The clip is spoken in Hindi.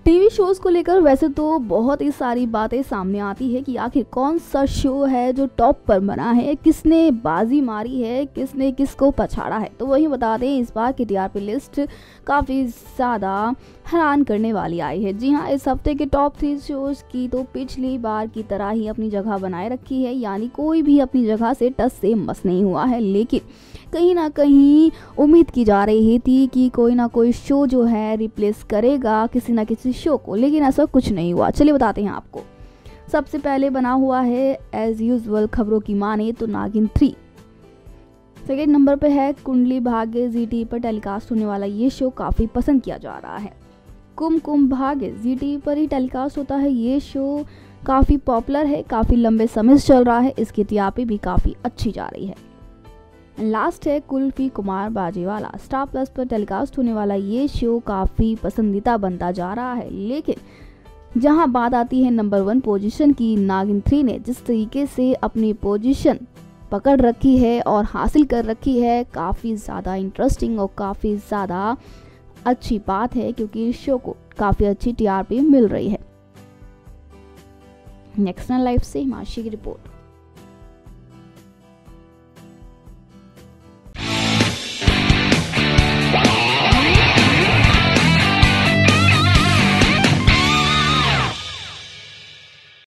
टीवी शोज़ को लेकर वैसे तो बहुत ही सारी बातें सामने आती है कि आखिर कौन सा शो है जो टॉप पर बना है, किसने बाजी मारी है, किसने किसको पछाड़ा है। तो वही बता दें, इस बार की टीआरपी लिस्ट काफ़ी ज़्यादा हैरान करने वाली आई है। जी हाँ, इस हफ्ते के टॉप 3 शोज़ की तो पिछली बार की तरह ही अपनी जगह बनाए रखी है, यानी कोई भी अपनी जगह से टस से मस नहीं हुआ है। लेकिन कहीं ना कहीं उम्मीद की जा रही थी कि कोई ना कोई शो जो है रिप्लेस करेगा किसी ना किसी शो को, लेकिन ऐसा कुछ नहीं हुआ। चलिए बताते हैं आपको। सबसे पहले बना हुआ है एज यूजुअल खबरों की माने तो नागिन 3। सेकेंड नंबर पे है कुंडली भाग्य। जी पर टेलीकास्ट होने वाला ये शो काफ़ी पसंद किया जा रहा है। कुम भाग्य जी पर ही टेलीकास्ट होता है। ये शो काफ़ी पॉपुलर है, काफ़ी लंबे समय से चल रहा है, इसकी टीआरपी भी काफ़ी अच्छी जा रही है। लास्ट है कुल्फी कुमार बाजीवाला। स्टार प्लस पर टेलीकास्ट होने वाला ये शो काफ़ी पसंदीदा बनता जा रहा है। लेकिन जहां बात आती है नंबर 1 पोजीशन की, नागिन 3 ने जिस तरीके से अपनी पोजीशन पकड़ रखी है और हासिल कर रखी है, काफ़ी ज़्यादा इंटरेस्टिंग और काफ़ी ज़्यादा अच्छी बात है, क्योंकि इस शो को काफ़ी अच्छी टीआरपी मिल रही है। नेक्स्ट लाइफ से हिमांशी की रिपोर्ट।